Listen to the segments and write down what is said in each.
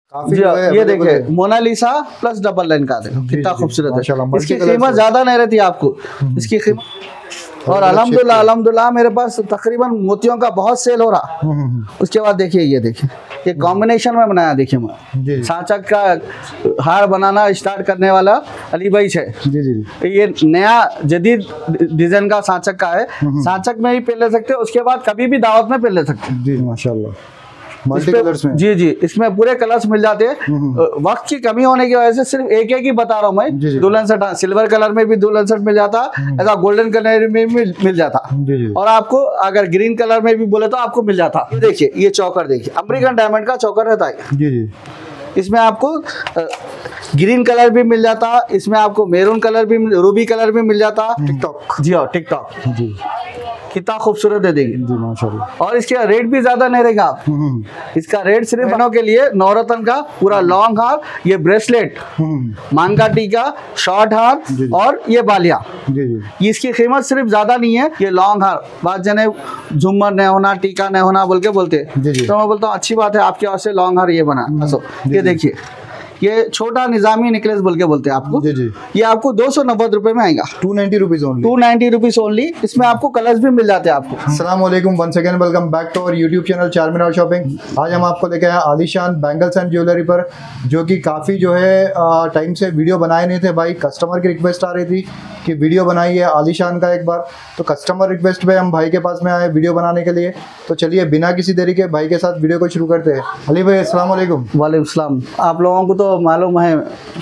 जी ये देखिए Mona Lisa plus double line का देखो कितना खूबसूरत है। इसकी कीमत ज्यादा नहीं रहती आपको, इसकी कीमत। और अल्हम्दुलिल्लाह अल्हम्दुलिल्लाह मेरे पास तकरीबन मोतियों का बहुत सेल हो रहा। उसके बाद देखिए ये देखिए ये कॉम्बिनेशन में बनाया, देखिए मैं सांचक का हार बनाना स्टार्ट करने वाला अली भाई है। ये नया जदीद डिजाइन का सांचक का है, सांचक में ही पहन ले सकते हो, उसके बाद कभी भी दावत में पहन ले सकते हो। जी माशाल्लाह मल्टी कलर्स में। जी जी इसमें पूरे कलर्स मिल जाते हैं। वक्त की कमी होने की वजह से सिर्फ एक ही बता रहा हूँ मैं। दुल्हन सेट सिल्वर कलर में भी दुल्हन सेट मिल जाता, ऐसा गोल्डन कलर में भी मिल जाता, और आपको अगर ग्रीन कलर में भी बोले तो आपको मिल जाता। देखिए ये चौकर देखिए अमेरिकन डायमंड का चौकर रहता है। जी जी इसमें आपको ग्रीन कलर भी मिल जाता, इसमें आपको मेरून कलर भी, रूबी कलर भी मिल जाता। टिकटॉक जी हाँ टिकटॉक जी कितना खूबसूरत है देखिए जी माशाल्लाह। और इसका रेट भी ज्यादा नहीं रहेगा आप। इसका रेट सिर्फ बहनों के लिए नवरत्न का पूरा लॉन्ग हार, ये ब्रेसलेट, मांगा टीका, शॉर्ट हार और ये बालिया। इसकी कीमत सिर्फ ज्यादा नहीं है। ये लॉन्ग हार बात जने झूमर नहीं होना, टीका नहीं होना बोल के बोलते, तो मैं बोलता हूँ अच्छी बात है आपके वास्ते से लॉन्ग हार ये बना। ये देखिए ये छोटा निजामी नेकलेस बोल के बोलते हैं आपको। ये आपको 290 रुपए में आएगा। 290 रुपीज ओनली। 290 rupees only. इसमें आपको कलर्स भी मिल जाते हैं आपको। अस्सलाम वालेकुम, once again welcome back to our YouTube channel Charminar shopping. आज हम आपको लेके आए आलीशान बैंगल्स एंड ज्वेलरी पर, जो कि काफ़ी जो है टाइम से वीडियो बनाए नहीं थे भाई। कस्टमर की रिक्वेस्ट आ रही थी कि वीडियो बनाइए आलीशान का एक बार, तो कस्टमर रिक्वेस्ट पे हम भाई के पास में आए वीडियो बनाने के लिए। तो चलिए बिना किसी देरी के भाई के साथ वीडियो को शुरू करते हैं। अली भाई अस्सलाम वालेकुम। वालेकुम सलाम। आप लोगों को तो मालूम है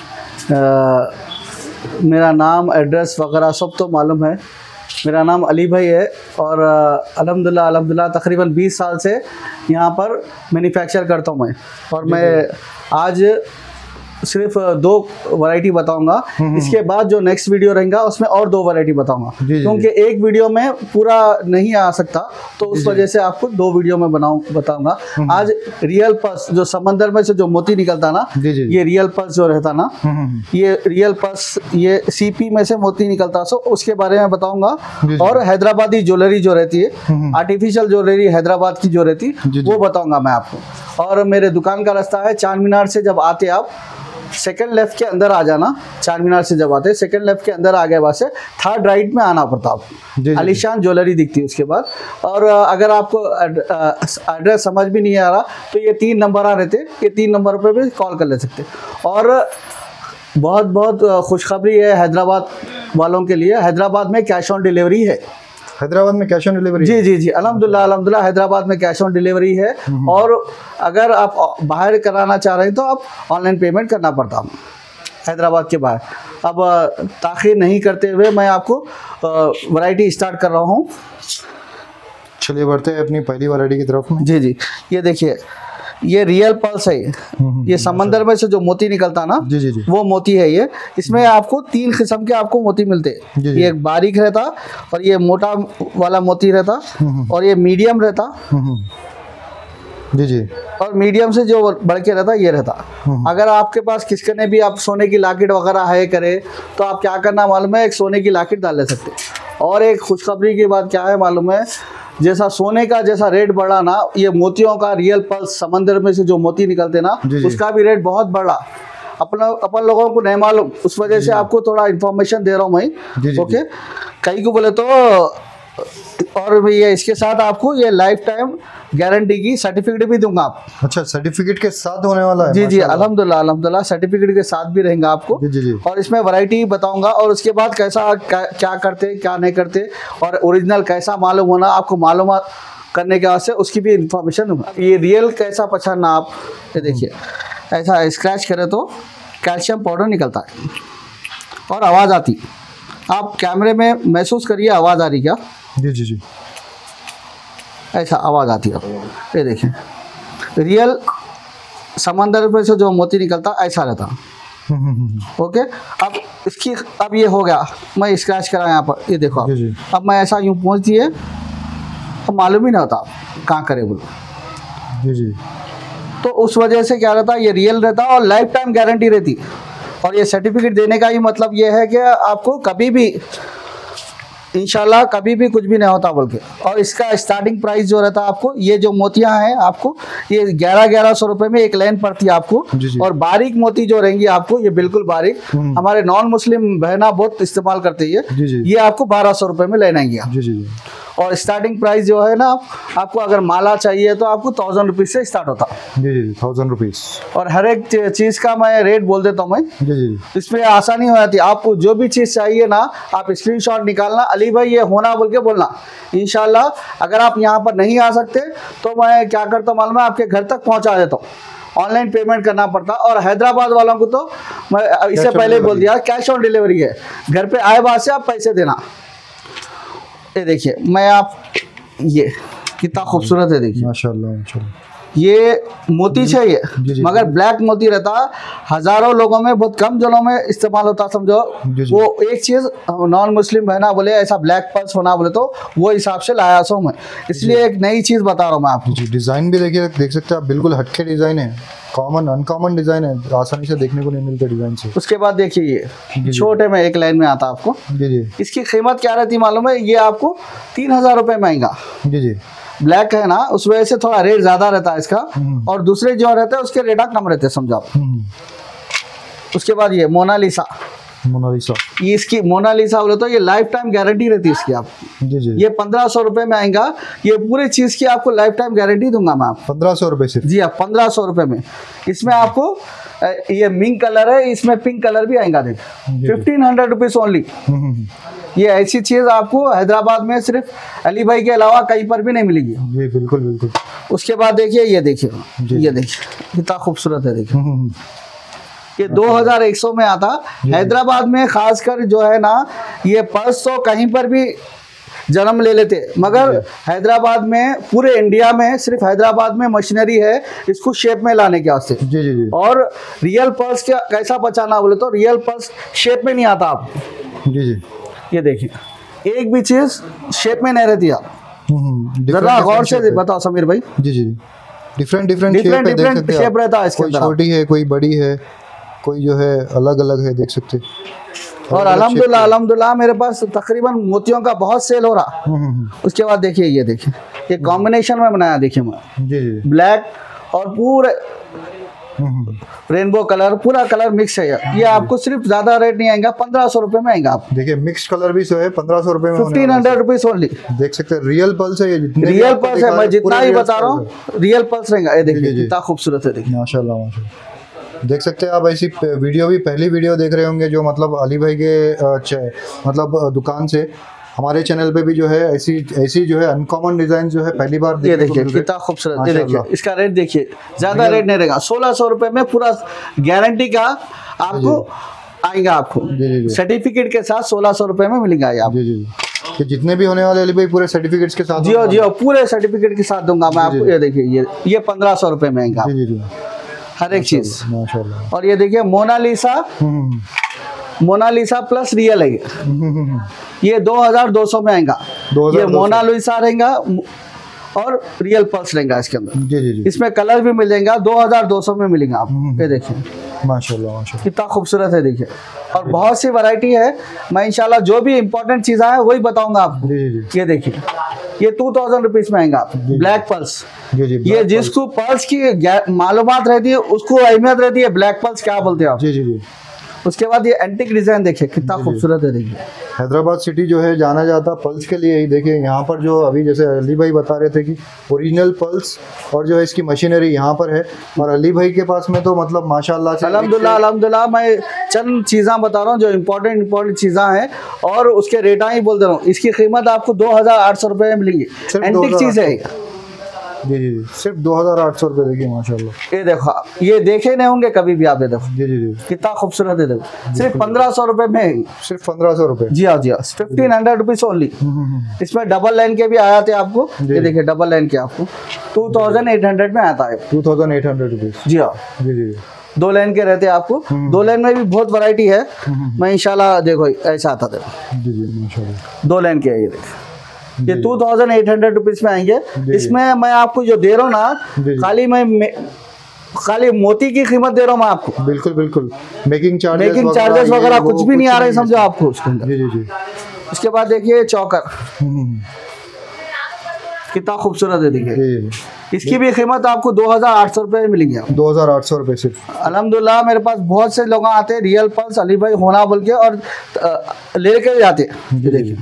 मेरा नाम, एड्रेस वगैरह सब तो मालूम है। मेरा नाम अली भाई है और अल्हम्दुलिल्लाह तकरीबन 20 साल से यहाँ पर मैन्युफैक्चर करता हूँ मैं। और मैं आज सिर्फ 2 वैरायटी बताऊंगा। इसके बाद जो नेक्स्ट वीडियो रहेगा उसमें और 2 वैरायटी बताऊंगा, क्योंकि एक वीडियो में पूरा नहीं आ सकता, तो उस वजह से आपको 2 वीडियो में बताऊंगा। आज रियल पर्स जो समंदर में से जो मोती निकलता ना, ये रियल पर्स जो रहता ना, ये रियल पर्स, ये सीपी में से मोती निकलता, सो उसके बारे में बताऊंगा। और हैदराबादी ज्वेलरी जो रहती है, आर्टिफिशियल ज्वेलरी हैदराबाद की जो रहती है, वो बताऊंगा मैं आपको। और मेरे दुकान का रास्ता है चारमीनार से, जब आते आप सेकंड लेफ्ट के अंदर आ जाना। चारमीनार से जब आते सेकंड लेफ्ट के अंदर आगे बाद से थर्ड राइट में आना पड़ता आपको, आलीशान ज्वेलरी दिखती है उसके बाद। और अगर आपको एड्रेस समझ भी नहीं आ रहा तो ये 3 नंबर आ रहते, ये 3 नंबर पर भी कॉल कर ले सकते। और बहुत बहुत खुशखबरी है हैदराबाद वालों के लिए, हैदराबाद में कैश ऑन डिलीवरी है। हैदराबाद में कैश ऑन डिलीवरी? जी जी जी अल्हम्दुलिल्लाह हैदराबाद में कैश ऑन डिलीवरी है। और अगर आप बाहर कराना चाह रहे हैं तो आप ऑनलाइन पेमेंट करना पड़ता है हैदराबाद के बाहर। अब ताख़ीर नहीं करते हुए मैं आपको वैरायटी स्टार्ट कर रहा हूँ। चलिए बढ़ते हैं अपनी पहली वैरायटी की तरफ में। जी जी ये देखिए ये रियल पर्स है। ये समंदर में से जो मोती निकलता ना, वो मोती है ये। इसमें आपको 3 किस्म के आपको मोती मिलते हैं। ये एक बारीक रहता, और ये मोटा वाला मोती रहता, और ये मीडियम रहता। जी और मीडियम से जो बढ़ के रहता ये रहता। अगर आपके पास किसके ने भी आप सोने की लॉकेट वगैरह है करे, तो आप क्या करना मालूम है, एक सोने की लॉकेट डाल ले सकते। और एक खुशखबरी की बात क्या है मालूम है, जैसा सोने का जैसा रेट बढ़ा ना, ये मोतियों का रियल पर्स समंदर में से जो मोती निकलते ना, उसका भी रेट बहुत बढ़ा। अपन लोगों को नहीं मालूम, उस वजह से आपको थोड़ा इन्फॉर्मेशन दे रहा हूँ मैं। ओके कहीं को बोले तो, और ये इसके साथ आपको ये लाइफ टाइम गारंटी की सर्टिफिकेट भी दूंगा आप। अच्छा सर्टिफिकेट के साथ होने वाला है? जी जी अल्हम्दुलिल्लाह सर्टिफिकेट के साथ भी रहेगा आपको। जी। और इसमें वैरायटी बताऊंगा, और उसके बाद कैसा क्या करते क्या नहीं करते, और ओरिजिनल कैसा मालूम होना आपको मालूम करने के वास्ते उसकी भी इंफॉर्मेशन दूंगा। ये रियल कैसा पहचानना आप, ये देखिए ऐसा स्क्रैच करें तो कैल्शियम पाउडर निकलता है और आवाज़ आती। आप कैमरे में महसूस करिए आवाज़ आ रही क्या? जी ऐसा आवाज़ आती है। ये देखें रियल समंदर में से जो मोती निकलता ऐसा रहता। ओके अब ये हो गया, मैं स्क्रैच करा यहाँ पर, ये देखो आप। अब मैं ऐसा यूँ पहुँच दिए, अब मालूम ही ना होता कहाँ करे बोलो। जी तो उस वजह से क्या रहता, ये रियल रहता और लाइफ टाइम गारंटी रहती। और ये सर्टिफिकेट देने का ही मतलब ये है कि आपको कभी भी इंशाल्लाह कभी भी कुछ भी नहीं होता बोल के। और इसका स्टार्टिंग प्राइस जो रहता है आपको, ये जो मोतियां हैं आपको ये 1100 रुपए में एक लाइन पड़ती है आपको। जी। और बारीक मोती जो रहेंगी आपको, ये बिल्कुल बारीक, हमारे नॉन मुस्लिम बहना बहुत इस्तेमाल करती है, ये आपको 1200 रुपए में लेना आएंगे। जी जी। और स्टार्टिंग प्राइस जो है ना, आपको अगर माला चाहिए तो आपको 1000 रुपीज से स्टार्ट होता है। जी जी 1000 रुपीज। और हर एक चीज का मैं रेट बोल देता हूँ मैं। जी जी। इसमें आसानी हो जाती है, आपको जो भी चीज चाहिए ना, आप स्क्रीनशॉट निकालना, अली भाई ये होना बोल के बोलना। इंशाल्लाह अगर आप यहाँ पर नहीं आ सकते तो मैं क्या करता हूँ मालूम है, आपके घर तक पहुँचा देता हूँ। ऑनलाइन पेमेंट करना पड़ता। और हैदराबाद वालों को तो मैं इससे पहले बोल दिया, कैश ऑन डिलीवरी है, घर पे आए बाद से आप पैसे देना। ये देखिए मैं आप, ये कितना खूबसूरत है, देखिए माशाल्लाह माशाल्लाह। ये मोती चाहिए जी। मगर ब्लैक मोती रहता, हजारों लोगों में बहुत कम जनों में इस्तेमाल होता समझो। जी। वो एक चीज नॉन मुस्लिम बहना बोले ऐसा ब्लैक पर्स होना बोले तो वो हिसाब से लाया सो मैं, इसलिए एक नई चीज बता रहा हूँ मैं आपको। जी डिजाइन भी देखिए, देख सकते हैं आप, बिल्कुल हटके डिजाइन है, कॉमन अनकॉमन डिजाइन है, आसानी से देखने को नहीं मिलते डिजाइन से। उसके बाद देखिए ये छोटे में एक लाइन में आता आपको। जी। इसकी कीमत क्या रहती मालूम है, ये आपको 3000 रुपये महंगा। जी। ब्लैक है ना, उस वजह से थोड़ा रेट ज्यादा रहता है इसका, और दूसरे जो रहते हैं उसके रेट कम रहते हैं समझो आप। उसके बाद ये मोनालिसा, ये इसकी मोनालिसा बोले तो ये लाइफ टाइम गारंटी रहती है इसकी आप। जी। ये 1500 रुपये में आएगा, ये पूरी चीज की आपको लाइफ टाइम गारंटी दूंगा मैं आपको। 1500 रुपये सिर्फ? जी हाँ 1500 रुपये में। इसमें आपको ये मिंक कलर है, इसमें पिंक कलर भी आएगा, देख 1500 रुपीज ओनली। ये ऐसी चीज आपको हैदराबाद में सिर्फ अली भाई के अलावा कहीं पर भी नहीं मिलेगी। जी बिल्कुल बिल्कुल। उसके बाद देखिए ये देखिए, ये देखिए कितना खूबसूरत है, देखिए ये 2100 में आता। हैदराबाद में खासकर जो है ना, ये पर्स तो कहीं पर भी जन्म ले लेते, मगर हैदराबाद में, पूरे इंडिया में सिर्फ हैदराबाद में मशीनरी है इसको शेप में लाने के वास्ते। जी। और रियल पर्स क्या कैसा बचाना बोले तो, रियल पर्स शेप में नहीं आता आप। जी। ये देखिए एक भी चीज शेप में नहीं रहती आप, जरा गौर से बताओ समीर भाई। जी। डिफरेंट शेप रहता है इसके अंदर, छोटी है कोई बड़ी है, कोई जो है अलग अलग है, देख सकते। और अल्हम्दुलिल्लाह मेरे पास तकरीबन मोतियों का बहुत सेल हो रहा। उसके बाद देखिए ये देखिए, ये कॉम्बिनेशन में बनाया, देखिए मैं जी। ब्लैक और पूरे रेनबो कलर, पूरा कलर मिक्स है। ये आपको सिर्फ ज्यादा रेट नहीं आएगा, 1500 रुपए में आएगा आप। देखिए मिक्स कलर भी जो है 1500 रुपए में, 1500 रुपीज ओनली। देख सकते हैं रियल पल्स है, ये रियल पल्स है, मैं जितना ही बता रहा हूँ रियल पल्स रहेगा। ये देखिए कितना खूबसूरत है, देखिए माशाल्लाह माशाल्लाह। देख सकते हैं आप, ऐसी वीडियो भी पहली वीडियो देख रहे होंगे जो मतलब अली भाई के मतलब दुकान से। हमारे चैनल पे भी जो है ऐसी जो है अनकॉमन डिजाइन जो है पहली बार ये देखिए कितना खूबसूरत। ये देखिए इसका रेट देखिए, ज्यादा रेट नहीं रहेगा, 1600 रुपए में पूरा गारंटी का आपको आएगा। आपको सर्टिफिकेट के साथ 1600 रुपए में मिलेगा ये आप। कि जितने भी होने वाले अली भाई पूरे सर्टिफिकेट्स के साथ? जी पूरे सर्टिफिकेट के साथ दूंगा मैं आपको। ये देखिए ये 1500 रुपए में आएगा हर एक चीज माशाल्लाह। और ये देखिए मोनालिसा प्लस रियल है, ये 2200 में आएगा। ये मोनालिसा रहेगा और रियल पल्स रहेगा इसके अंदर। जी। इसमें कलर भी मिलेगा, 2200 में मिलेगा आप। ये देखिए माशाल्लाह कितना खूबसूरत है, देखिए। और बहुत सी वैरायटी है, मैं इंशाल्लाह जो भी इंपॉर्टेंट चीज़ें हैं वही बताऊंगा आपको। ये देखिए ये 2000 रुपीज में आएगा आप, ब्लैक पल्स। ये जिसको पल्स की मालूमात रहती है उसको अहमियत रहती है, ब्लैक पल्स क्या बोलते हैं आप। जी। उसके बाद ये एंटिक डिजाइन देखिए कितना खूबसूरत है, देखिए। हैदराबाद सिटी जो है जाना जाता पल्स के लिए ही। देखिए यहाँ पर जो अभी जैसे अली भाई बता रहे थे कि ओरिजिनल पल्स और जो है इसकी मशीनरी यहाँ पर है, और अली भाई के पास में तो मतलब माशाल्लाह से अल्हम्दुलिल्लाह मैं चंद चीज़ें बता रहा हूँ जो इम्पोर्टेंट चीज़ें हैं, और उसके रेटा ही बोल दे रहा हूँ। इसकी कीमत आपको 2800 रुपये में मिलेंगी, एंटिक चीज़ है। जी सिर्फ 2800 रुपये। देखिए माशाल्लाह, ये देखो, ये देखे नहीं होंगे कभी भी आप। ये देखो जी कितना खूबसूरत है, देखो सिर्फ 1500 रुपये में, सिर्फ 1500 रुपये। जी हाँ 1500 रुपीज ओनली। इसमें डबल लाइन के भी आया थे आपको, ये देखिए डबल लाइन के आपको 2800 में आता है। 2800 रुपीज। जी हाँ जी। 2 लाइन के रहते हैं आपको। 2 लाइन में भी बहुत वैरायटी है, मैं इंशाल्लाह देखो ऐसा आता था। जी माशाल्लाह 2 लाइन के है, ये देखो ये 2800 रुपीज में आएंगे। इसमें मैं आपको जो दे रहा हूँ ना, खाली मोती की कीमत दे रहा हूँ मैं आपको। बिल्कुल मेकिंग चार्जेस वगैरह कुछ भी नहीं आ रहे, समझो आपको उसके अंदर। जी उसके बाद देखिए चौकर, कितना खूबसूरत है देखिए। जी इसकी भी कीमत आपको 2800 रुपये में मिलेंगी। 2800 रुपये सिर्फ। अल्हम्दुलिल्लाह मेरे पास बहुत से लोग आते हैं रियल पल्स अली भाई होना बोल के और लेकर जाते हैं। जी देखिए,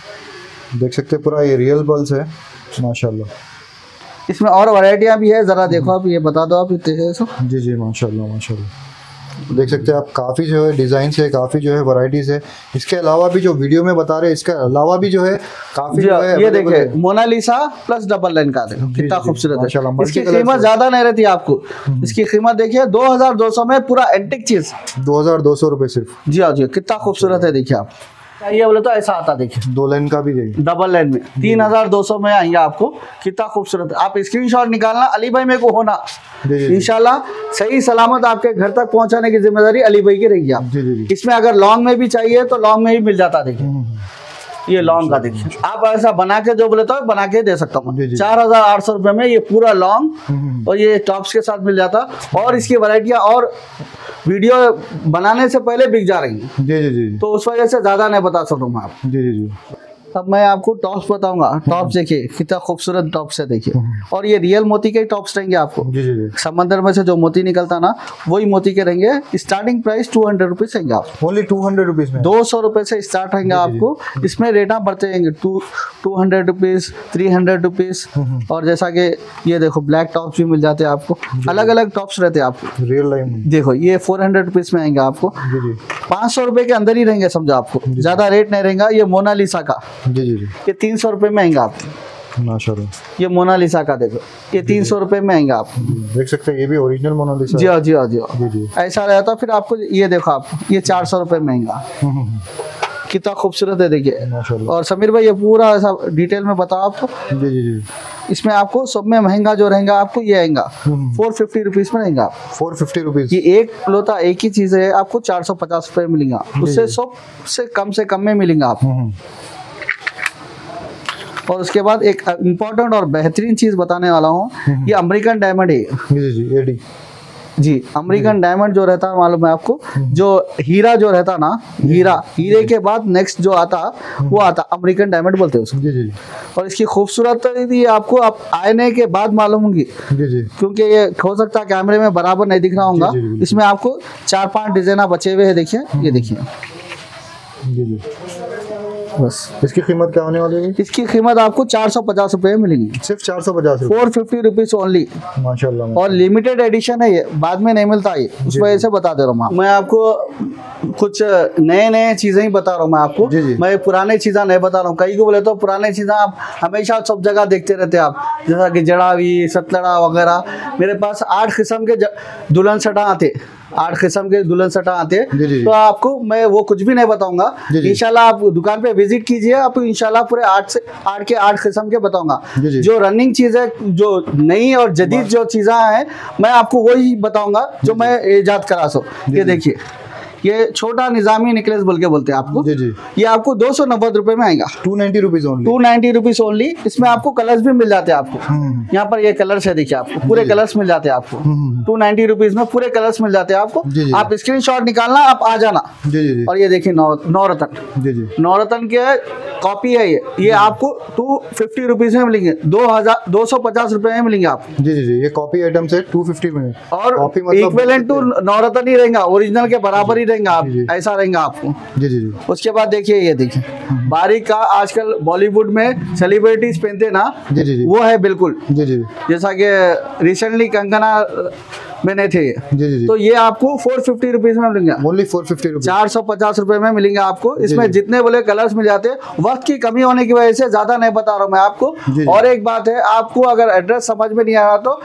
देख सकते हैं पूरा ये रियल पल्स है माशाल्लाह। इसमें और वैरायटियाँ भी है, ज़रा देखो आप, ये बता दो आप इतने सब। जी जी माशाल्लाह माशाल्लाह, देख सकते हैं आप काफ़ी जो है डिज़ाइन है, काफ़ी जो है वैराइटीज़ है। इसके अलावा भी जो वीडियो में बता रहे हैं, इसके अलावा भी जो है काफ़ी जो है ये देखिए मोनालिसा प्लस डबल लाइन का, देखो कितना खूबसूरत है। माशाल्लाह, इसकी कीमत ज़्यादा नहीं रहती आपको, इसकी कीमत देखिए 2200 में, पूरा एंटिक चीज़ 2200 रुपये सिर्फ। जी हाँ जी, कितना खूबसूरत है देखिए आप। ये बोले तो ऐसा आता देखिए, 2 लाइन का भी देखिए, डबल लाइन में 3200 में आएंगे आपको, कितना खूबसूरत है। आप स्क्रीनशॉट निकालना, अली भाई मेरे को होना, इंशाल्लाह सही सलामत आपके घर तक पहुंचाने की जिम्मेदारी अली भाई की रहेगी आप। इसमें अगर लॉन्ग में भी चाहिए तो लॉन्ग में भी मिल जाता देखिए। ये लॉन्ग का देखिए, आप ऐसा बना के जो बोले तो बना के दे सकता हूँ। 4800 रुपये में ये पूरा लॉन्ग और ये टॉप्स के साथ मिल जाता। और इसकी वैरायटियाँ और वीडियो बनाने से पहले बिक जा रही हैं। जी जी जी, तो उस वजह से ज़्यादा नहीं बता सकता हूँ मैं आप। जी जी जी। अब मैं आपको टॉप्स बताऊंगा। टॉप्स देखिए कितना खूबसूरत टॉप्स है देखिए, और ये रियल मोती के टॉप्स रहेंगे आपको। जी जी जी, समंदर में से जो मोती निकलता ना, वही मोती के रहेंगे। स्टार्टिंग प्राइस 200 रुपीज रहेंगे आप। ओनली 200 रुपीज में 200 रुपये से स्टार्ट रहेंगे आपको। इसमें रेटा बढ़ते रहेंगे, 200 रुपीज, 300 रुपीज। और जैसा कि ये देखो ब्लैक टॉप्स भी मिल जाते हैं आपको, अलग अलग टॉप्स रहते हैं आपको। रियल लाइन देखो ये 400 रुपीज में आएंगे आपको। 500 रुपये के अंदर ही रहेंगे समझो आपको, ज्यादा रेट नहीं रहेगा। ये मोनालिसा का, जी जी जी, ये 300 रुपये में आएंगे आपको। माशाल्लाह, ये मोनालिसा का देखो, ये 300 रुपये में आएंगे आप। देख सकते हैं ये भी ओरिजिनल मोनालिसा। जी हाँ जी हाँ जी हाँ। जी जी, ऐसा रहता। फिर आपको ये देखो आप, ये 400 रुपये में आएगा। कितना खूबसूरत है देखिए माशाल्लाह। और समीर भाई ये पूरा ऐसा डिटेल में बताओ आपको। जी जी जी, इसमें आपको सब में महंगा जो रहेगा आपको ये आएगा 450 रुपीज में रहेगा। 450 रुपीज। ये एक लोता एक ही चीज़ है, आपको 450 रुपये मिलेगा। उससे सबसे कम से कम में मिलेगा आपको। और उसके बाद एक इम्पोर्टेंट और बेहतरीन चीज़ बताने वाला हूँ, ये अमेरिकन डायमंड है। जी जी, एडी जी, अमेरिकन डायमंड जो रहता है मालूम है आपको, जो हीरा जो रहता ना, हीरे के बाद नेक्स्ट जो आता वो आता अमेरिकन डायमंड बोलते हैं उसको। जी जी, और इसकी खूबसूरत ये आपको आप आने के बाद मालूम होगी, जी जी, क्योंकि ये हो सकता है कैमरे में बराबर नहीं दिख रहा होगा। जी, जी, जी। इसमें आपको 4-5 डिजाइन बचे हुए हैं देखिए, ये देखिए जी जी। बस। इसकी कीमत क्या होने वाली है? इसकी कीमत आपको 450 रुपये मिलेगी, सिर्फ 450 रुपये। 450 रुपीज ओनली। माशाल्लाह। और लिमिटेड एडिशन है ये, बाद में नहीं मिलता ये, उस वजह से बता दे रहा हूँ मैं आपको। कुछ नए चीज़ें ही बता रहा हूँ मैं आपको। जी जी। मैं पुराने चीज़ें नहीं बता रहा हूँ। कई को बोले तो पुराने चीज़ें आप हमेशा सब जगह देखते रहते हैं आप, जैसा कि जड़ावी, सतलड़ा वगैरह। मेरे पास 8 किस्म के दुल्हन सटा आते, 8 किस्म के दुल्हन सटा आते। जी जी। तो आपको मैं वो कुछ भी नहीं बताऊंगा। जी जी। इंशाल्लाह आप दुकान पे विजिट कीजिए, आपको इंशाल्लाह पूरे 8 के 8 किस्म के बताऊंगा। जी जी। जो रनिंग चीज़ है, जो नई और जदीद जो चीज़ें हैं, मैं आपको वही बताऊंगा जो मैं ईजाद करा सो। ये देखिए, ये छोटा निजामी नेकलेस बोल के बोलते हैं आपको। जी जी। ये आपको 290 रुपये में आएगा। 290 रुपीज ओनली। 290 rupees only. इसमें आपको कलर्स भी मिल जाते हैं आपको। यहाँ पर ये कलर्स है देखिए, आपको पूरे कलर्स मिल जाते हैं आपको। 290 रुपीज में पूरे कलर्स मिल जाते हैं आपको। जी जी। आप स्क्रीनशॉट निकालना, आप आ जाना। जी जी जी। और ये देखिए नवरत्न, जी जी। नवरत्न के कॉपी है ये आपको 250 रुपीज में मिलेंगे, 250 रुपये में मिलेंगे आपको। जी जी जी, ये कॉपी आइटम से 250 में। और कॉपी मतलब इक्विवेलेंट टू नवरत्न ही रहेगा, ओरिजिनल के बराबर ही रहेगा आप, जी। ऐसा रहेगा आपको। जी जी जी। उसके बाद देखिए, ये देखिए बारीक का, आजकल बॉलीवुड में सेलिब्रिटीज पहनते ना, जी जी जी। वो है बिल्कुल। जी जी जैसा कि रिसेंटली कंगना में थे ये। जी जी। तो ये आपको 450 रुपीज में मिलेंगे, ओनली 450 रुपीज। 450 रुपए में मिलेंगे आपको। इसमें जी। जितने बोले कलर्स मिल जाते हैं। वक्त की कमी होने की वजह से ज्यादा नहीं बता रहा हूँ मैं आपको। जी। और एक बात है, आपको अगर एड्रेस समझ में नहीं आ रहा तो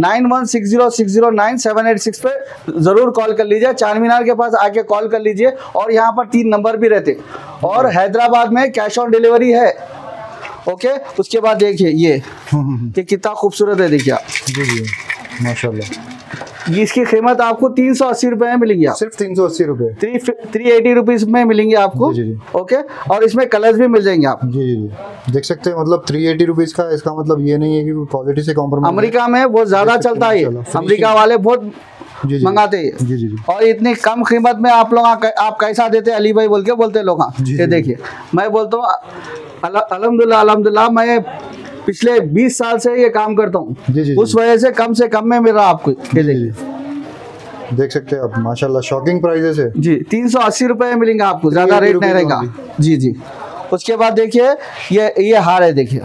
9160609786 पे जरूर कॉल कर लीजिए। चार मीनार के पास आके कॉल कर लीजिए। और यहाँ पर 3 नंबर भी रहते। और हैदराबाद में कैश ऑन डिलीवरी है। ओके, उसके बाद देखिए ये कितना खूबसूरत है देखिए आप। जी जी, माशाल्लाह। इसकी कीमत आपको 380 रुपए में मिलेंगी आप। सिर्फ 380 रुपए। 380 रुपीज में मिलेंगे आपको। जी जी। ओके, और इसमें कलर्स भी मिल जाएंगे आप। जी जी जी, देख सकते हैं मतलब 380 रुपीज का, इसका मतलब ये नहीं है कि क्वालिटी से कॉम्प्रोमाइज। अमेरिका में बहुत ज्यादा चलता है ये। अमेरिका वाले बहुत जी जी। मंगाते हैं जी जी जी। और इतनी कम कीमत में आप लोग आप कैसा देते अली भाई बोल के बोलते लोग। जी, ये जी। देखिए मैं बोलता हूँ अल्हम्दुलिल्लाह अल्हम्दुलिल्लाह मैं पिछले 20 साल से ये काम करता हूँ, जी, जी, उस वजह से कम में मिल रहा आपको। ये देखिए देख सकते हैं आप माशाल्लाह शॉकिंग प्राइजेस है जी, 380 रुपये में मिलेंगे आपको, ज़्यादा 380 रेट नहीं रहेगा। रुपये जी जी। उसके बाद देखिए ये हार है, देखिए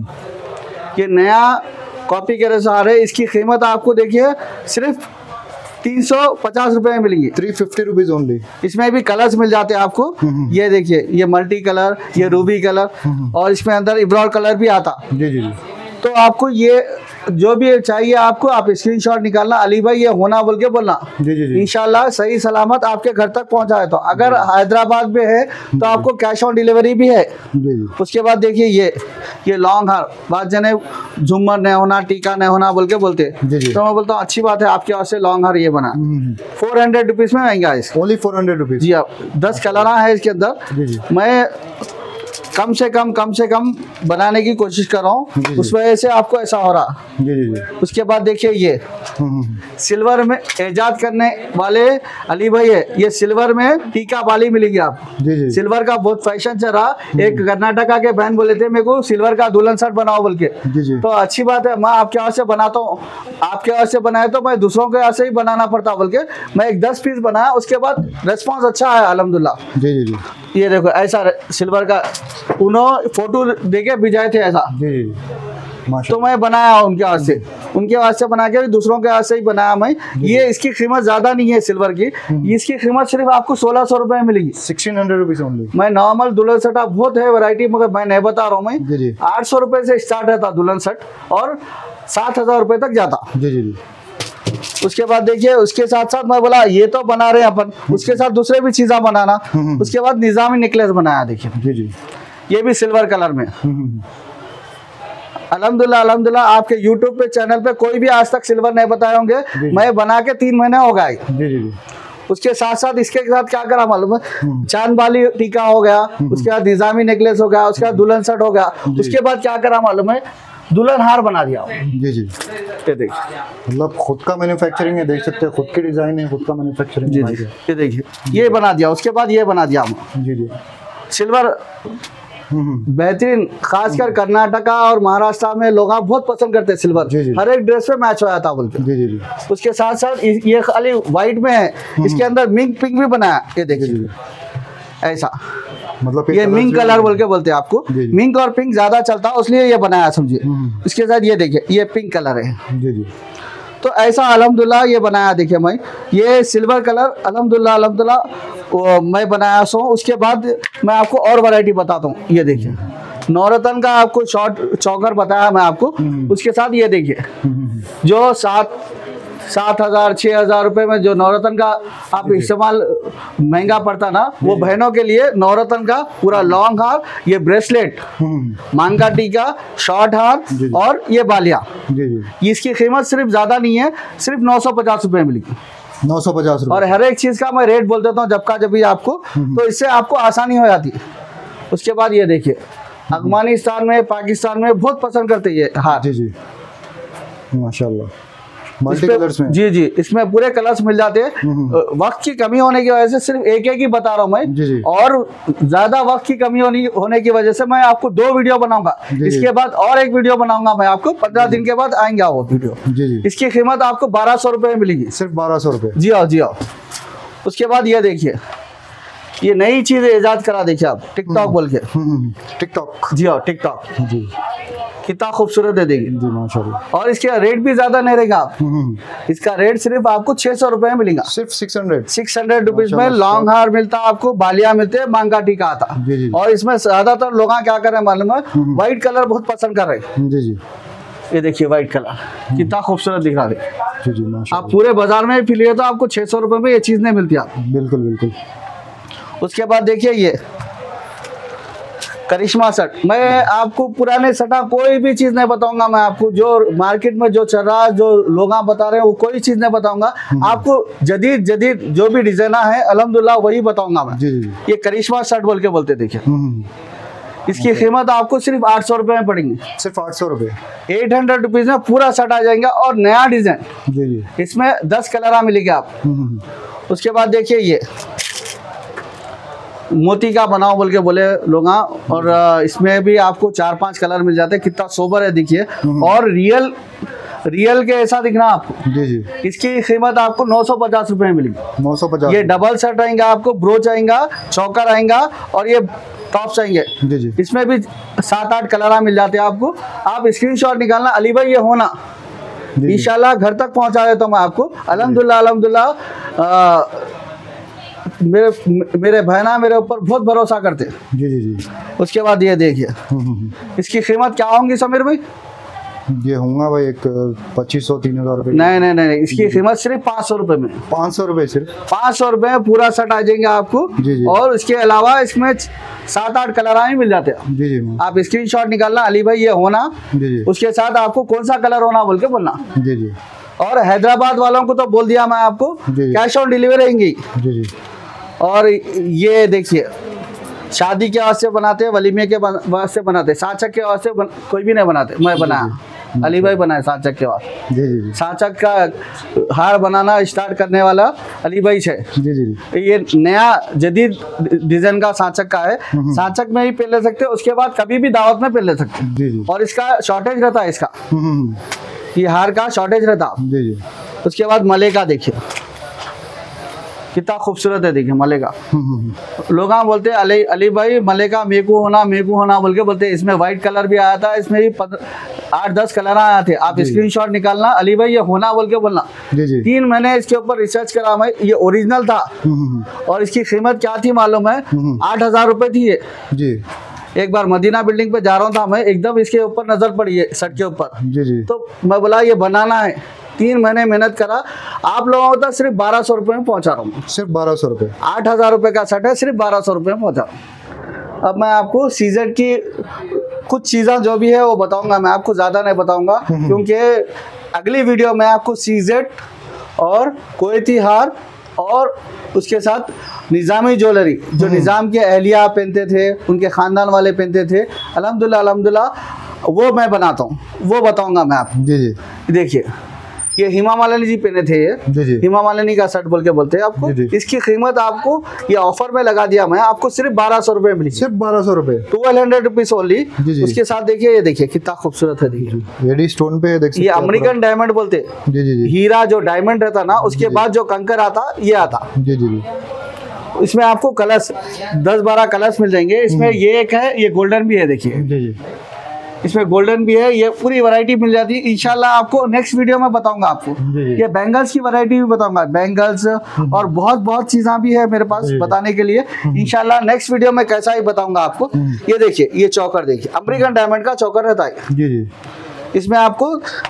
ये नया कॉपी के जैसा हार है, इसकी कीमत आपको देखिए सिर्फ 350 रुपये में मिलेंगी। 350 रुपीज ओनली। इसमें भी कलर्स मिल जाते हैं आपको। ये देखिए ये मल्टी कलर, ये रूबी कलर और इसमें अंदर इब्रॉल कलर भी आता। जी जी जी। तो आपको ये जो भी चाहिए आपको, आप स्क्रीनशॉट निकालना, अली भाई ये होना बोल के बोलना, जी जी जी। इंशाल्लाह सही सलामत आपके घर तक पहुंचा देता हूं। अगर हैदराबाद में है तो आपको कैश ऑन डिलीवरी भी है। जी जी। उसके बाद देखिए ये लॉन्ग हार, बात जने झूमर नहीं होना, टीका नहीं होना बोल के बोलते, जी जी। तो मैं बोलता हूँ अच्छी बात है आपके वास्ते लॉन्ग हार ये बना 400 रुपीज में महंगा है। Only 400 rupees. जी आप 10 कलर है इसके अंदर। जी जी। मैं कम से कम बनाने की कोशिश कर रहा जी, हूँ, जी। उस वजह से आपको ऐसा हो रहा। जी जी जी। उसके बाद देखिए ये सिल्वर में एजाद करने वाले अली भाई है, ये सिल्वर में टीका वाली मिलेगी आपको। जी जी। सिल्वर का बहुत फैशन चल रहा। एक कर्नाटका के बहन बोले थे मेरे को सिल्वर का दुल्हन सेट बनाओ बोल के। जी जी। तो अच्छी बात है, मैं आपके यहाँ से बनाता हूँ, आपके यहाँ से बनाया तो मैं दूसरों के यहाँ से ही बनाना पड़ता बोल के मैं एक 10 पीस बनाया। उसके बाद रिस्पॉन्स अच्छा है अल्हम्दुलिल्लाह। जी जी जी। ये देखो ऐसा सिल्वर का उन्होंने फोटो देके भिजाए थे ऐसा, जी जी। तो माशाल्लाह। मैं बनाया उनके वास्ते बना के दूसरों के वास्ते ही बनाया मैं। ये इसकी कीमत ज्यादा नहीं है सिल्वर की, इसकी कीमत सिर्फ आपको 1600 रुपए में मिलेगी। 1600 रुपीज ओनली। मैं नॉर्मल दुल्हन सेट बहुत है वैरायटी, मगर मैं नहीं बता रहा हूँ। मैं जी जी। 800 रुपए से स्टार्ट रहता दुल्हन सेट और 7000 रुपए तक जाता। जी जी जी। उसके बाद देखिए उसके साथ साथ मैं बोला ये तो बना रहे हैं अपन, उसके साथ दूसरे भी चीज़ा बनाना। उसके बाद निजामी नेकलेस बनाया, देखिए जी जी। ये भी सिल्वर कलर में। अल्हम्दुलिल्लाह आपके यूट्यूब पे चैनल पे कोई भी आज तक सिल्वर नहीं बताए होंगे, मैं बना के 3 महीने हो गए। जी जी जी। उसके साथ साथ इसके साथ क्या करा मालूम है, चांद वाली टीका हो गया, उसके बाद निजामी नेकलेस हो गया, उसके बाद दुल्हन सेट हो गया, उसके बाद क्या करा मालूम है, दुल्हन हार बना दिया। जी जी। ये देखिए, मतलब खुद का मैन्युफैक्चरिंग है, देख सकते हैं खुद की डिजाइन है, खुद का मैन्युफैक्चरिंग जी है। जी, ये देखिए ये बना दिया। उसके बाद ये बना दिया हम जी जी। सिल्वर बेहतरीन, खासकर कर्नाटका और महाराष्ट्र में लोग बहुत पसंद करते हैं सिल्वर। जी, जी। हर एक ड्रेस पे मैच हो जाता बोल के। जी जी जी। उसके साथ साथ ये खाली व्हाइट में है, इसके अंदर मिंक पिंक भी बनाया। ये देखिए ऐसा, मतलब ये मिंक कलर बोल के बोलते हैं आपको। जी, जी। मिंक और पिंक ज्यादा चलता है इसलिए ये बनाया समझिए। इसके साथ ये देखिए ये पिंक कलर है। जी जी। तो ऐसा अल्हम्दुलिल्लाह ये बनाया। देखिए मैं ये सिल्वर कलर अल्हम्दुलिल्लाह मैं बनाया सो। उसके बाद मैं आपको और वैरायटी बताता हूँ। ये देखिए नवरत्न का आपको शॉर्ट चौकर बताया मैं आपको। उसके साथ ये देखिए जो 7,000 6,000 रुपए में जो नवरत्न का आप इस्तेमाल महंगा पड़ता ना, वो बहनों के लिए नवरत्न का पूरा लॉन्ग हार, ये ब्रेसलेट, मांग का टीका, शॉर्ट हार और ये बालिया। जी जी। इसकी कीमत सिर्फ ज्यादा नहीं है, सिर्फ 950 रुपए मिलेगी। 950 रुपये। और हर एक चीज का मैं रेट बोल देता हूँ जब भी आपको, तो इससे आपको आसानी हो जाती है। उसके बाद ये देखिए अफगानिस्तान में, पाकिस्तान में बहुत पसंद करते हैं ये हार। जी जी। माशाल्लाह मल्टी इसमें- कलर्स में। जी जी, इसमें पूरे कलर्स मिल जाते हैं। वक्त की कमी होने की वजह से सिर्फ एक ही बता रहा हूँ मैं। जी, जी। और ज्यादा वक्त की कमी होने की वजह से मैं आपको 2 वीडियो बनाऊंगा। जी, जी। इसके बाद और एक वीडियो बनाऊंगा मैं आपको, 15 दिन के बाद आएंगे वो वीडियो। जी जी। इसकी कीमत आपको 1200 रुपये में मिलेगी। सिर्फ 1200 रुपये। जी हाँ जी हाँ। उसके बाद ये देखिए ये नई चीज ईजाद करा, देखिए आप टिकटॉक बोल के। टिकटॉक। जी हाँ टिकटॉक, जी कितना खूबसूरत है देखिए। जी माशाल्लाह। और इसके रेट भी ज्यादा नहीं रहेगा आप, इसका रेट सिर्फ आपको 600 रुपए में मिलेगा। सिर्फ 600। 600 रुपीज में माशाल्लाह। लॉन्ग हार मिलता है आपको, बालिया मिलते हैं, मांग का टीका आता। जी, जी। और इसमें ज्यादातर लोग क्या कर रहे हैं मालूम है, व्हाइट कलर बहुत पसंद कर रहे हैं। जी जी। ये देखिए व्हाइट कलर कितना खूबसूरत दिख रहा है। जी जी आप माशाल्लाह। पूरे बाजार में फिर तो आपको 600 रुपए में ये चीज नहीं मिलती आप। बिल्कुल बिल्कुल। उसके बाद देखिए ये करिश्मा सेट, मैं आपको पुराने सेटा कोई भी चीज नहीं बताऊंगा मैं आपको, जो मार्केट में जो चल रहा है, जो लोग बता रहे हैं वो कोई चीज नहीं बताऊंगा आपको। जदीद जो भी डिजाइना है अल्हम्दुलिल्लाह वही बताऊंगा मैं। जी जी। ये करिश्मा सेट बोल के बोलते, देखिए इसकी कीमत आपको सिर्फ 800 रुपये में पड़ेंगी। सिर्फ 800 रुपये। 800 रुपीज़ में पूरा सेट आ जाएगा और नया डिज़ाइन। जी जी। इसमें 10 कलर मिलेंगे आप। उसके बाद देखिए ये मोती का बनाओ बोल के बोले लोग, और इसमें भी आपको 4-5 कलर मिल जाते हैं। कितना सोबर है देखिए, और रियल के ऐसा दिखना आपको। जी जी। इसकी कीमत आपको 950 रुपये में मिलेगी। 950। ये डबल सेट आएगा आपको, ब्रोच आएगा, चौकर आएगा और ये टॉप्स आएंगे। जी जी। इसमें भी 7-8 कलर मिल जाते हैं आपको। आप स्क्रीनशॉट निकालना, अली भाई ये होना, इंशाल्लाह घर तक पहुंचा देता हूँ मैं आपको। अल्हम्दुलिल्लाह मेरे बहना मेरे ऊपर बहुत भरोसा करते हैं। जी जी जी। उसके बाद ये देखिए इसकी कीमत क्या होंगी समीर भाई? ये होगा भाई एक 2500-3000 रुपये। नहीं, इसकी कीमत सिर्फ 500 रुपये में। 500 रुपये सिर्फ? 500 रुपये में पूरा सेट आ जाएंगे आपको। जी जी। और इसके अलावा इसमें 7-8 कलर ही मिल जाते हैं। जी जी। आप स्क्रीनशॉट निकालना, अली भाई ये होना। जी जी। उसके साथ आपको कौन सा कलर होना बोल के बोलना। जी जी। और हैदराबाद वालों को तो बोल दिया मैं आपको, कैश ऑन डिलीवरी रहेंगी। जी जी। और ये देखिए शादी के वास्ते बनाते हैं, वलीमे के वास्ते बनाते हैं, सांचक के वास्ते कोई भी नहीं बनाते, मैं बनाया, अली भाई बनाए सांचक के वास्ते। जी जी। सांचक का हार बनाना स्टार्ट करने वाला अली भाई है। जी जी। ये नया जदीद डिजाइन का सांचक का है। सांचक में ही पहन ले सकते, उसके बाद कभी भी दावत में पहन ले सकते। जी जी। और इसका शॉर्टेज रहता है, इसका ये हार का शॉर्टेज रहता। जी जी। उसके बाद मले का देखिए कितना खूबसूरत है, देखिए मले का। लोग बोलते हैं अली भाई मले का मेकू होना बोल के बोलते हैं। इसमें व्हाइट कलर भी आया था, इसमें भी 8-10 कलर आए थे। आप स्क्रीनशॉट निकालना, अली भाई ये होना बोल के बोलना। जी जी। 3 महीने इसके ऊपर रिसर्च करा मैं, ये ओरिजिनल था। और इसकी कीमत क्या थी मालूम है? 8000 रुपये थी ये। जी। एक बार मदीना बिल्डिंग पे जा रहा था मैं, एकदम इसके ऊपर नजर पड़ी है शर्ट के ऊपर। जी जी। तो मैं बोला ये बनाना है, 3 महीने मेहनत करा। आप लोगों को तो सिर्फ 1200 रुपये में पहुंचा रहा हूँ। सिर्फ 1200 रुपये? 8000 रुपये का शर्ट है, सिर्फ 1200 रुपये में पहुंचा रहा हूँ। अब मैं आपको सीजन की कुछ चीज़ें जो भी है वो बताऊंगा, मैं आपको ज़्यादा नहीं बताऊंगा, क्योंकि अगली वीडियो में आपको सीजेट और कुवैती हार और उसके साथ निज़ामी ज्वेलरी, जो निज़ाम के अहलिया पहनते थे, उनके ख़ानदान वाले पहनते थे, अल्हम्दुलिल्लाह वो मैं बनाता हूँ, वो बताऊंगा मैं आपको। जी जी। देखिए ये हिमा मालिनी जी पहने थे, ये जी जी। हिमा मालिनी का शर्ट बोल के बोलते हैं आपको। जी जी। इसकी कीमत आपको ये ऑफर में लगा दिया मैं, आपको सिर्फ 1200 रुपये मिली। सिर्फ 1200 रुपये? 1200 रुपीज ओनली। उसके साथ देखिए ये देखिए कितना खूबसूरत है, देखिए एडी स्टोन पे देख सकते हैं। ये अमेरिकन डायमंड बोलते हैं। जी जी। हीरा जो डायमंड रहता ना, उसके बाद जो कंकर आता ये आता। जी जी। इसमें आपको कलर्स 10-12 कलर्स मिल जाएंगे। इसमें ये एक है, ये गोल्डन भी है, देखिए। जी जी। इसमें गोल्डन भी है, ये पूरी वैरायटी मिल जाती है। इंशाल्लाह आपको नेक्स्ट वीडियो में बताऊंगा आपको। ये बैंगल्स की वैरायटी भी बताऊंगा, बैंगल्स और बहुत चीज़ें भी है मेरे पास बताने के लिए। इंशाल्लाह नेक्स्ट वीडियो में कैसा ही बताऊंगा आपको। ये देखिए ये चौकर देखिए, अमेरिकन डायमंड का चौकर रहता है। जी जी। इसमें आपको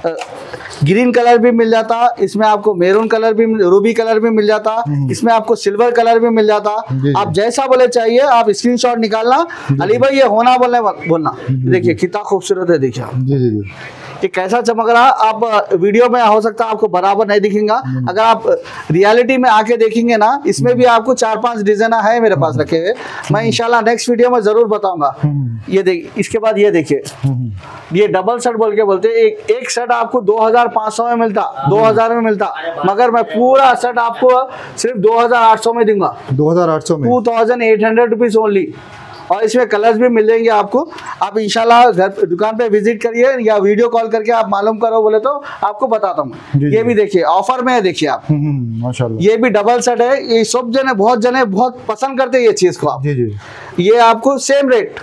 ग्रीन कलर भी मिल जाता, इसमें आपको मेरून कलर भी, रूबी कलर भी मिल जाता, इसमें आपको सिल्वर कलर भी मिल जाता। आप जैसा बोले चाहिए, आप स्क्रीनशॉट निकालना, अली भाई ये होना बोलना। देखिए कितना खूबसूरत है, देखिए जी जी। कि कैसा चमक रहा। आप वीडियो में हो सकता है आपको बराबर नहीं दिखेगा, अगर आप रियलिटी में आके देखेंगे ना, इसमें भी आपको 4-5 डिजाइन है मेरे पास रखे हुए। मैं इंशाल्लाह नेक्स्ट वीडियो में जरूर बताऊंगा। ये देखिए, इसके बाद ये देखिए, ये डबल शर्ट बोल के बोलते हैं। एक शर्ट आपको 2500 में मिलता, 2000 में मिलता, मगर मैं पूरा शर्ट आपको सिर्फ 2800 में दूंगा। 2800 में? 2800 रुपीज ओनली। और इसमें कलर्स भी मिल जाएंगे आपको। आप इंशाल्लाह घर दुकान पे विजिट करिए या वीडियो कॉल करके आप मालूम करो बोले तो आपको बताता हूँ। ये भी देखिए ऑफर में है, देखिए आप। माशाल्लाह। ये भी डबल सेट है। ये सब जने बहुत पसंद करते हैं ये चीज को। आप जी जी। ये आपको सेम रेट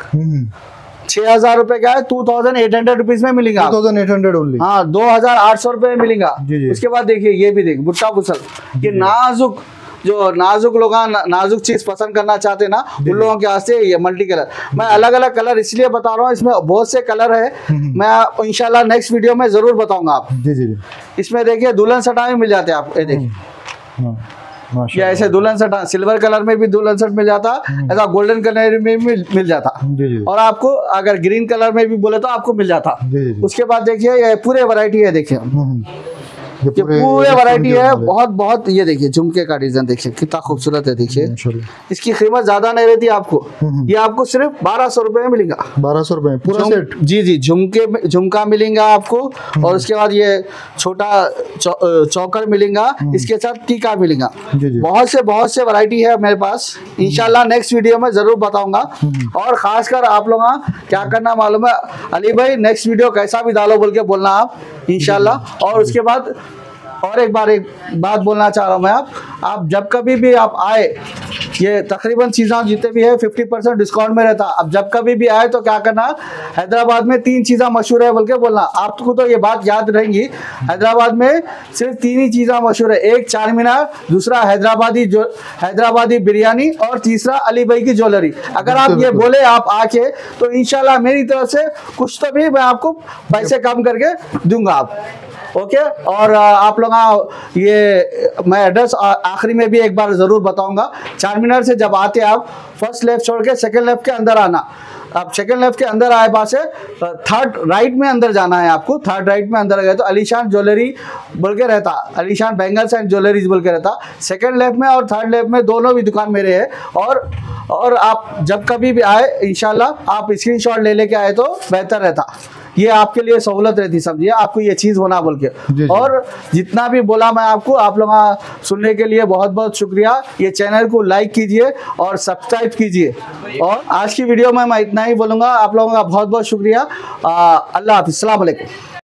6000 रुपए का है, 2800 रुपीज में मिलेगा। 2800 ओनली? हाँ, 2800 रुपए में मिलेगा। उसके बाद देखिए ये भी देखिए बुट्टा बुसल, ये नाजुक लोग नाजुक चीज पसंद करना चाहते ना, उन लोगों के वास्ते ये मल्टी कलर। मैं अलग अलग कलर इसलिए बता रहा हूँ, इसमें बहुत से कलर है। मैं इंशाल्लाह नेक्स्ट वीडियो में जरूर बताऊंगा आप। जी जी। इसमें देखिए दुल्हन सटा भी मिल जाते हैं आप, ये देखिए। या ऐसे दुल्हन सेट, सिल्वर कलर में भी दुल्हन सेट मिल जाता, ऐसा गोल्डन कलर में भी मिल जाता। और आपको अगर ग्रीन कलर में भी बोले तो आपको मिल जाता। उसके बाद देखिए ये पूरे वैरायटी है, देखिए ये पूरे वैरायटी है, बहुत बहुत। ये देखिए झुमके का डिजाइन देखिए कितना खूबसूरत है, देखिए इसकी कीमत ज्यादा नहीं रहती आपको, ये आपको सिर्फ 1200 रुपए में मिलेगा। 1200 रुपए पूरा सेट? जी जी, झुमका मिलेगा आपको, और उसके बाद ये छोटा चौकर मिलेगा, इसके साथ टीका मिलेगा। बहुत से वैरायटी है मेरे पास, इंशाल्लाह नेक्स्ट वीडियो में जरूर बताऊंगा। और खासकर आप लोग क्या करना मालूम है अली भाई, नेक्स्ट वीडियो कैसा भी डालो बोल के बोलना आप, इंशाल्लाह। और उसके बाद और एक बात बोलना चाह रहा हूँ मैं, आप जब कभी भी आप आए, ये तकरीबन चीज़ें जितने भी है 50% डिस्काउंट में रहता। अब जब कभी भी आए तो क्या करना, हैदराबाद में 3 चीज़ें मशहूर है बोल के बोलना। आपको तो ये बात याद रहेंगी, हैदराबाद में सिर्फ 3 ही चीज़ें मशहूर है, एक चार मीनार, दूसरा हैदराबादी बिरयानी, और तीसरा अली भाई की ज्वेलरी। अगर आप ये बोले आप आके, तो इंशाल्लाह मेरी तरफ से कुछ तो भी मैं आपको पैसे कम करके दूंगा आप, ओके। और आप लोग ये मैं एड्रेस आखिरी में भी एक बार ज़रूर बताऊंगा। चार मीनार से जब आते आप, फर्स्ट लेफ्ट छोड़ के सेकंड लेफ्ट के अंदर आना। आप सेकंड लेफ्ट के अंदर आए पास से थर्ड राइट में अंदर जाना है आपको। थर्ड राइट में अंदर गए तो अलीशान ज्वेलरी बोल के रहता, अलीशान बैंगल्स एंड ज्वेलरीज बोल के रहता। सेकंड लेफ्ट में और थर्ड लेफ्ट में दोनों भी दुकान मेरे है। और आप जब कभी भी आए इंशाल्लाह आप स्क्रीनशॉट लेके आए तो बेहतर रहता, ये आपके लिए सहूलत रहती, समझिए आपको ये चीज़ होना बोल के। और जितना भी बोला मैं आपको, आप लोग सुनने के लिए बहुत बहुत शुक्रिया। ये चैनल को लाइक कीजिए और सब्सक्राइब कीजिए। और आज की वीडियो में मैं इतना ही बोलूँगा, आप लोगों का बहुत बहुत शुक्रिया। अल्लाह हाफिज़, अस्सलाम वालेकुम।